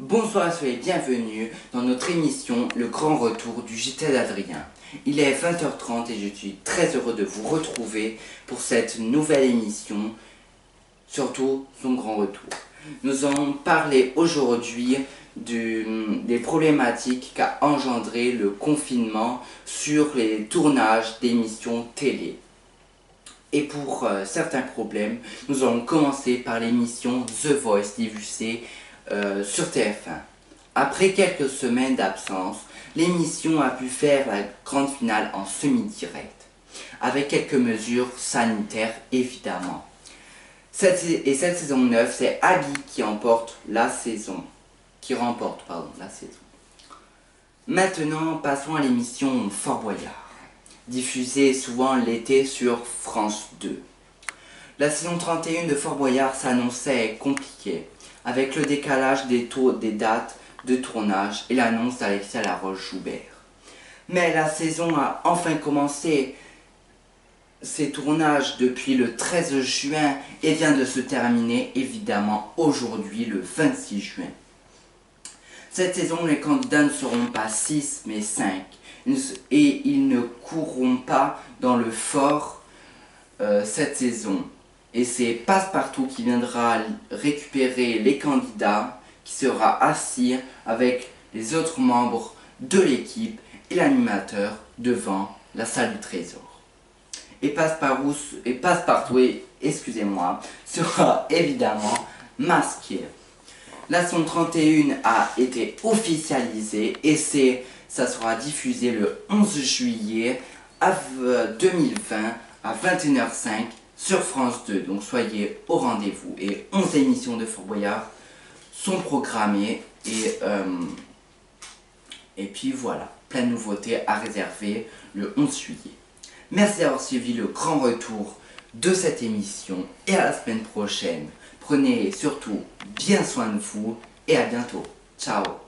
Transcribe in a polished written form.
Bonsoir, soyez bienvenus dans notre émission Le Grand Retour du JT d'Adrien. Il est 20h30 et je suis très heureux de vous retrouver pour cette nouvelle émission, surtout son grand retour. Nous allons parler aujourd'hui des problématiques qu'a engendré le confinement sur les tournages d'émissions télé. Et pour certains problèmes, nous allons commencer par l'émission The Voice diffusée sur TF1. Après quelques semaines d'absence, l'émission a pu faire la grande finale en semi-direct, avec quelques mesures sanitaires évidemment. Cette saison 9, c'est Abby qui remporte la saison. Maintenant, passons à l'émission Fort Boyard, diffusée souvent l'été sur France 2. La saison 31 de Fort Boyard s'annonçait compliquée, avec le décalage des dates de tournage et l'annonce d'Alexia Laroche-Joubert. Mais la saison a enfin commencé ses tournages depuis le 13 juin et vient de se terminer évidemment aujourd'hui le 26 juin. Cette saison, les candidats ne seront pas 6 mais 5 et ils ne courront pas dans le fort cette saison. Et c'est Passepartout qui viendra récupérer les candidats, qui sera assis avec les autres membres de l'équipe et l'animateur devant la salle du trésor. Et Passepartout, sera évidemment masqué. La saison 31 a été officialisée et ça sera diffusé le 11 juillet 2020 à 21h05 sur France 2. Donc soyez au rendez-vous. Et 11 émissions de Fort Boyard sont programmées et puis voilà, plein de nouveautés à réserver le 11 juillet. Merci d'avoir suivi le grand retour de cette émission et à la semaine prochaine. Prenez surtout bien soin de vous et à bientôt. Ciao.